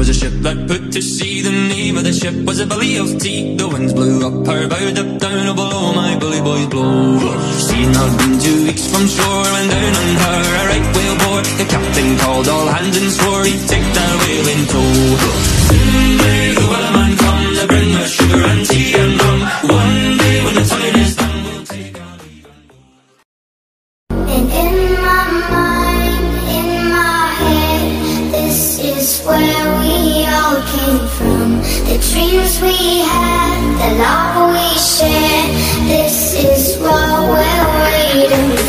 was a ship that put to sea. The name of the ship was a Billy of Tea. The winds blew up her bow, up down, oh below my bully boys blow. She'd not been 2 weeks from shore when down on her a right whale bore. The captain called all hands and swore he'd take that whale in tow. Soon may the wellerman come to bring us sugar and tea and rum. One day when the time is done, we'll take our leave and go. And in my mind, in my head, this is where we all came from. The dreams we had, the love we shared, this is what we're waiting for.